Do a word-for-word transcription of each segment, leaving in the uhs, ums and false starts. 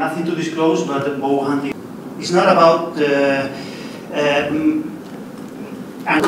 nothing to disclose, but bow hunting. It's not about uh, um, and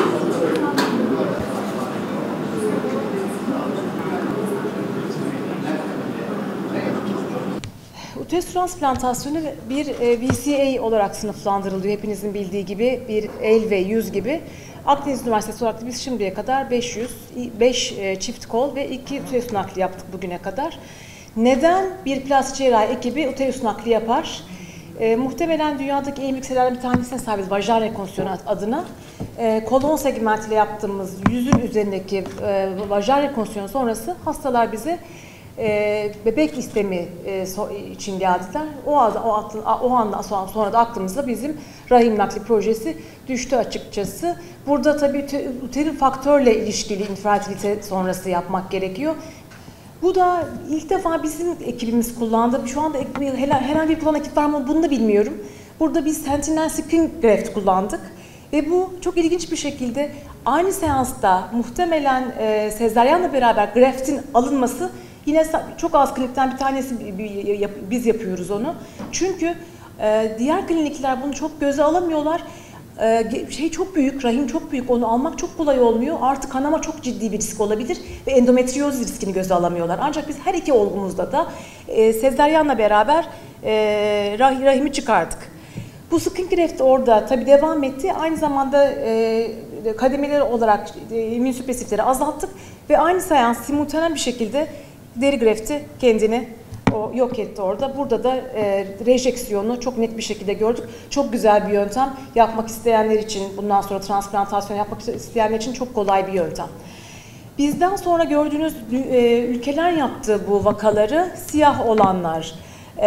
Uterus transplantasyonu bir V C A olarak sınıflandırılıyor. Hepinizin bildiği gibi bir el ve yüz gibi. Akdeniz Üniversitesi olarak biz şimdiye kadar beş yüz, beş çift kol ve iki uterus nakli yaptık bugüne kadar. Neden bir plastik cerrahi ekibi uterus nakli yapar? E, muhtemelen dünyadaki en büyük serilerden bir tanesine sahibiz, vajinal rekonstrüksiyon adına. E, kolon segmentiyle yaptığımız yüzün üzerindeki e, vajinal rekonstrüksiyon sonrası hastalar bize e, bebek istemi e, so, için geldiler. O, o, aklın, o anda sonra, sonra da aklımıza bizim rahim nakli projesi düştü açıkçası. Burada tabii uterin faktörle ilişkili infertilite sonrası yapmak gerekiyor. Bu da ilk defa bizim ekibimiz kullandı. Şu anda herhangi bir kullanan ekip var mı bunu da bilmiyorum. Burada biz Sentinel Skin Graft kullandık. Ve bu çok ilginç bir şekilde aynı seansta muhtemelen e, sezaryenle beraber graftin alınması yine çok az klinikten bir tanesi biz yapıyoruz onu. Çünkü e, diğer klinikler bunu çok göze alamıyorlar. Şey çok büyük, rahim çok büyük, onu almak çok kolay olmuyor. Artık kanama çok ciddi bir risk olabilir ve endometrioz riskini göze alamıyorlar. Ancak biz her iki olgumuzda da e, sezaryenle beraber e, rahimi çıkardık. Bu skin graft orada tabii devam etti. Aynı zamanda e, kademeleri olarak e, immünsüpresifleri azalttık ve aynı seans simultane bir şekilde deri grafti kendini o yok etti orada. Burada da e, rejeksiyonu çok net bir şekilde gördük. Çok güzel bir yöntem. Yapmak isteyenler için, bundan sonra transplantasyon yapmak isteyenler için çok kolay bir yöntem. Bizden sonra gördüğünüz e, ülkeler yaptığı bu vakaları siyah olanlar,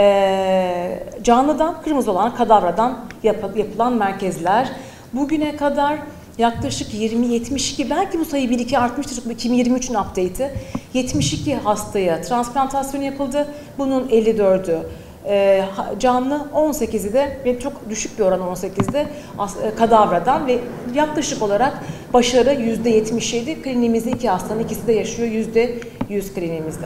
e, canlıdan, kırmızı olan kadavradan yap, yapılan merkezler. Bugüne kadar yaklaşık yirmi yetmiş iki, belki bu sayı bir iki artmıştır, iki bin yirmi üçün update'i. yetmiş iki hastaya transplantasyon yapıldı. Bunun elli dördü e, canlı, on sekizi de ve çok düşük bir oran on sekizde kadavradan ve yaklaşık olarak başarı yüzde yetmiş yedi. Kliniğimizde iki hastanın ikisi de yaşıyor yüzde yüz kliniğimizde.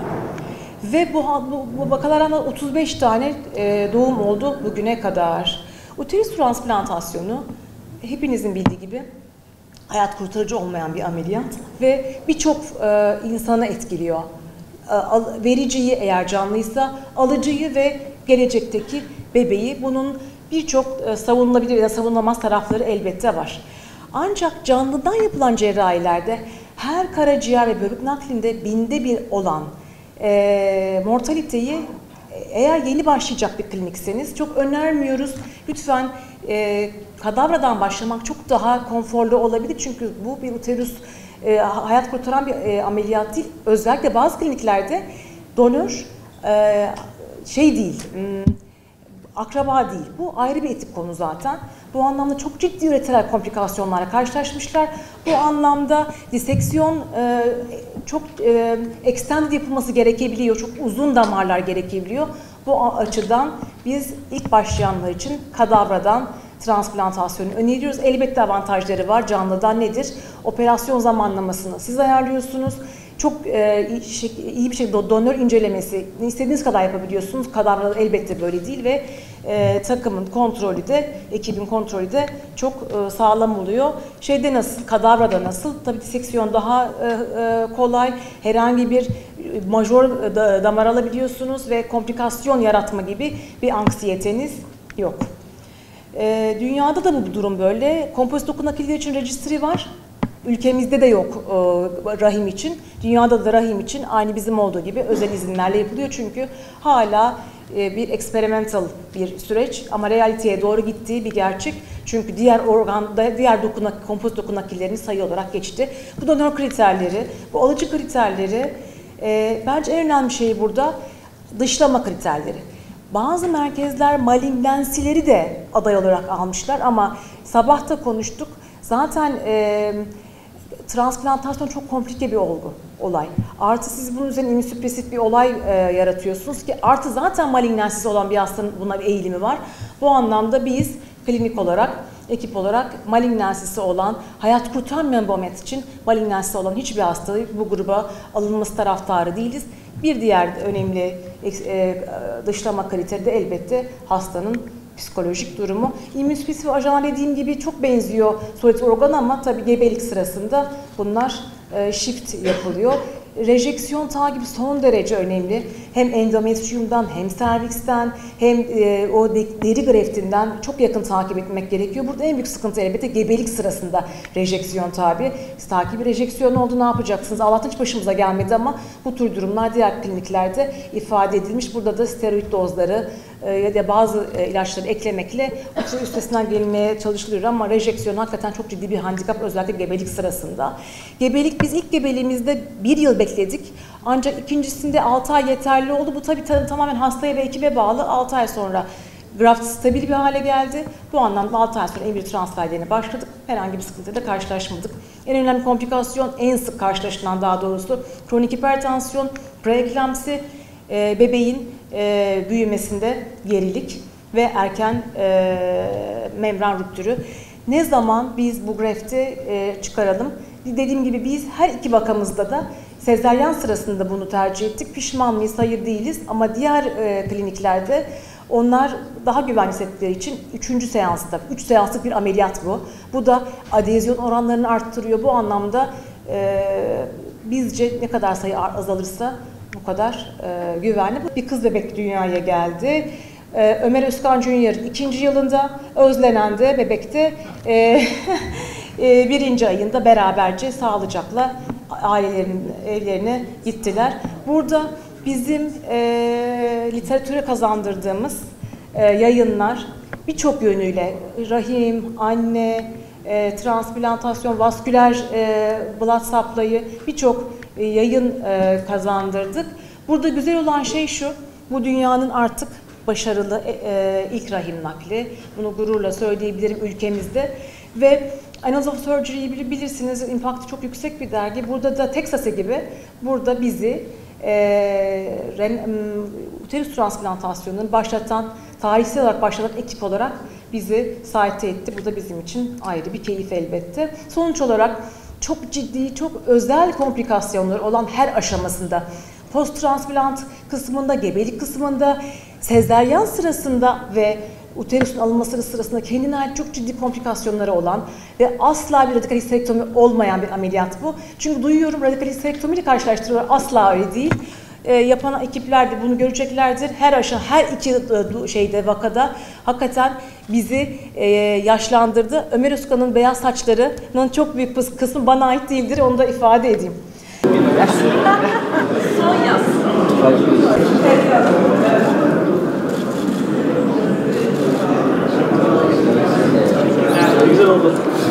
Ve bu, bu, bu vakalardan otuz beş tane e, doğum oldu bugüne kadar. Uterus transplantasyonu hepinizin bildiği gibi hayat kurtarıcı olmayan bir ameliyat ve birçok e, insanı etkiliyor. E, al, vericiyi eğer canlıysa, alıcıyı ve gelecekteki bebeği. Bunun birçok e, savunulabilir ya da savunulmaz tarafları elbette var. Ancak canlıdan yapılan cerrahilerde her karaciğer ve böbrek naklinde binde bir olan e, mortaliteyi eğer yeni başlayacak bir klinikseniz çok önermiyoruz. Lütfen e, kadavradan başlamak çok daha konforlu olabilir. Çünkü bu bir uterus e, hayat kurtaran bir e, ameliyat değil. Özellikle bazı kliniklerde donör e, şey değil, m, akraba değil. Bu ayrı bir etik konu zaten. Bu anlamda çok ciddi üreterel komplikasyonlarla karşılaşmışlar. Bu anlamda diseksiyon e, çok e, extended yapılması gerekebiliyor. Çok uzun damarlar gerekebiliyor. Bu açıdan biz ilk başlayanlar için kadavradan transplantasyonu öneriyoruz. Elbette avantajları var. Canlıdan nedir? Operasyon zamanlamasını siz ayarlıyorsunuz. Çok e, iyi bir şekilde donör incelemesi istediğiniz kadar yapabiliyorsunuz. Kadavralar elbette böyle değil ve e, takımın kontrolü de, ekibin kontrolü de çok e, sağlam oluyor. Şeyde nasıl, kadavrada nasıl? Tabii diseksiyon daha e, e, kolay. Herhangi bir majör da, damar alabiliyorsunuz ve komplikasyon yaratma gibi bir anksiyeteniz yok. E, dünyada da bu durum böyle. Kompozit doku nakilleri için registry var. Ülkemizde de yok e, rahim için. Dünyada da rahim için aynı bizim olduğu gibi özel izinlerle yapılıyor. Çünkü hala e, bir experimental bir süreç ama realiteye doğru gittiği bir gerçek. Çünkü diğer organda, diğer doku, kompozit doku nakillerini sayı olarak geçti. Bu donör kriterleri, bu alıcı kriterleri, e, bence en önemli şey burada dışlama kriterleri. Bazı merkezler malignansileri de aday olarak almışlar ama sabah da konuştuk. Zaten e, transplantasyon çok komplike bir olgu, olay. Artı siz bunun üzerine immünsüpresif bir olay e, yaratıyorsunuz ki artı zaten malignansiz olan bir hastanın buna bir eğilimi var. Bu anlamda biz klinik olarak, ekip olarak malignensisi olan, hayat kurtarmayan bir ameliyat için malignensisi olan hiçbir hastalığı bu gruba alınması taraftarı değiliz. Bir diğer önemli e, dışlama kriteri de elbette hastanın psikolojik durumu. İmmünospesifik ajan dediğim gibi çok benziyor solid organ ama tabii gebelik sırasında bunlar e, shift yapılıyor. Rejeksiyon takibi son derece önemli. Hem endometriyumdan hem serviksten hem e, o deri greftinden çok yakın takip etmek gerekiyor. Burada en büyük sıkıntı elbette gebelik sırasında rejeksiyon tabi. Siz takibi rejeksiyon oldu ne yapacaksınız? Allah'tan hiç başımıza gelmedi ama bu tür durumlar diğer kliniklerde ifade edilmiş. Burada da steroid dozları e, ya da bazı e, ilaçları eklemekle üstesinden gelinmeye çalışılıyor ama rejeksiyon hakikaten çok ciddi bir handikap özellikle gebelik sırasında. Gebelik biz ilk gebeliğimizde bir yıl bekledik. Ancak ikincisinde altı ay yeterli oldu. Bu tabii tamamen hastaya ve ekibe bağlı. altı ay sonra graft stabil bir hale geldi. Bu anlamda altı ay sonra embriyo transferlerine başladık. Herhangi bir sıkıntıyla karşılaşmadık. En önemli komplikasyon, en sık karşılaşılan daha doğrusu kronik hipertansiyon, preeklamsi, e, bebeğin e, büyümesinde gerilik ve erken e, membran rüptürü. Ne zaman biz bu grafti e, çıkaralım? Dediğim gibi biz her iki vakamızda da sezaryen sırasında bunu tercih ettik. Pişman mıyız? Hayır değiliz. Ama diğer e, kliniklerde onlar daha güvenli hissettikleri için üçüncü seansta, üç seanslık bir ameliyat bu. Bu da adezyon oranlarını arttırıyor. Bu anlamda e, bizce ne kadar sayı azalırsa bu kadar e, güvenli. Bir kız bebek dünyaya geldi. Ee, Ömer Özkan Junior ikinci yılında, Özlenen de bebekte e, e, birinci ayında beraberce sağlıcakla ailelerin evlerine gittiler. Burada bizim e, literatüre kazandırdığımız e, yayınlar birçok yönüyle rahim, anne, e, transplantasyon, vasküler e, blood supply'ı birçok e, yayın e, kazandırdık. Burada güzel olan şey şu, bu dünyanın artık başarılı e, ilk rahim nakli. Bunu gururla söyleyebilirim ülkemizde. Ve Annals of Surgery'yi bilirsiniz, impact'ı çok yüksek bir dergi. Burada da Texas'a gibi, burada bizi e, ren, uterus transplantasyonunu başlatan, tarihsel olarak başlatan ekip olarak bizi sahte etti. Bu da bizim için ayrı bir keyif elbette. Sonuç olarak çok ciddi, çok özel komplikasyonları olan her aşamasında, post-transplant kısmında, gebelik kısmında, sezaryen sırasında ve uterusun alınması sırasında kendine ait çok ciddi komplikasyonları olan ve asla bir radikal histerektomi olmayan bir ameliyat bu. Çünkü duyuyorum radikal histerektomiyle karşılaştırıyorlar. Asla öyle değil. E, yapan ekipler de bunu göreceklerdir. Her aşama, her iki şeyde vakada hakikaten bizi e, yaşlandırdı. Ömer Özkan'ın beyaz saçlarının çok büyük kısmı bana ait değildir. Onu da ifade edeyim. Son yaz. Güzel oldu.